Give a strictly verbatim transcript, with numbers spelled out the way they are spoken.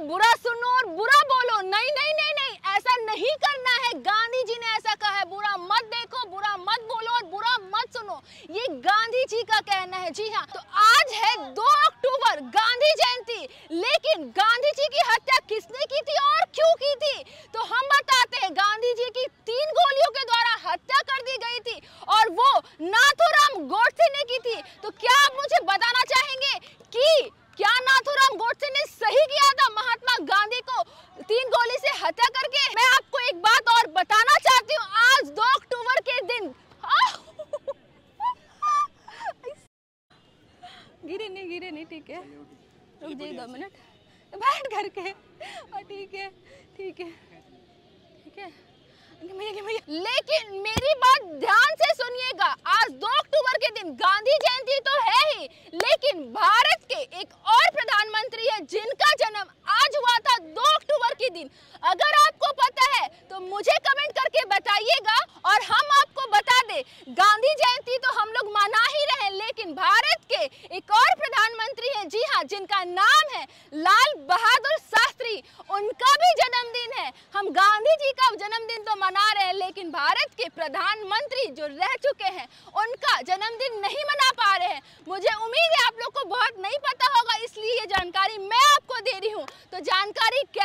बुरा सुनो और बुरा बोलो। नहीं नहीं नहीं नहीं, ऐसा नहीं करना है। गांधी जी ने ऐसा कहा है, बुरा मत देखो, बुरा मत बोलो और बुरा मत सुनो। ये गांधी जी का कहना है। जी हाँ, तो आज है दो अक्टूबर, गांधी जयंती। लेकिन गांधी जी की हत्या किसने की थी और क्यों की थी, तो हम बताते हैं। गांधी जी की तीन गोलियों के द्वारा हत्या कर दी गई थी और वो नाथूराम गोडसे ने की थी। तो क्या आप मुझे बताना चाहेंगे कि क्या नाथूराम गोडसे ने सही किया था महात्मा गांधी को तीन गोली से हत्या करके? मैं आपको एक बात और बताना चाहती हूँ। आज दो अक्टूबर के दिन गिरे नहीं गिरे नहीं, ठीक है, रुक जाइए दो मिनट, बैठ करके। ठीक है ठीक है ठीक है, लेकिन मेरी बात ध्यान से सुनिएगा। आज दो अक्टूबर के दिन गांधी जयंती तो है ही, लेकिन भारत के एक और प्रधानमंत्री है जिनका जन्म आज हुआ था दो अक्टूबर के दिन। अगर आपको पता है तो मुझे कमेंट करके बताइएगा और हम आपको बता दें। गांधी जयंती तो हम लोग मना ही रहे, लेकिन भारत के एक और प्रधानमंत्री है, जी हाँ, जिनका नाम है लाल बहादुर शास्त्री, उनका भी जन्मदिन है। हम गांधी जी का जन्मदिन तो मना रहे हैं, लेकिन भारत के प्रधानमंत्री जो रह चुके हैं उनका जन्मदिन नहीं मना पा रहे हैं। मुझे उम्मीद है आप लोग को बहुत नहीं पता होगा, इसलिए ये जानकारी मैं आपको दे रही हूँ। तो जानकारी